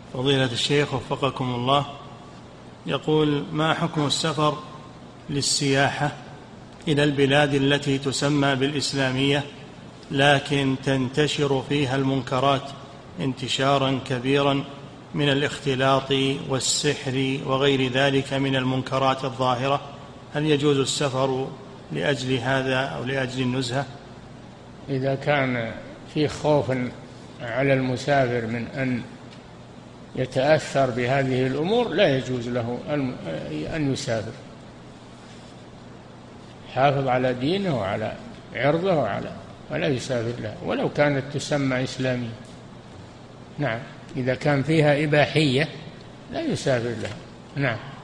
فضيلة الشيخ وفقكم الله، يقول: ما حكم السفر للسياحة إلى البلاد التي تسمى بالإسلامية لكن تنتشر فيها المنكرات انتشارا كبيرا من الاختلاط والسحر وغير ذلك من المنكرات الظاهرة؟ هل يجوز السفر لأجل هذا أو لأجل النزهة؟ إذا كان في خوف على المسافر من أن يتأثر بهذه الأمور لا يجوز له أن يسافر، حافظ على دينه وعلى عرضه ولا يسافر له ولو كانت تسمى إسلامية. نعم، إذا كان فيها إباحية لا يسافر لها. نعم.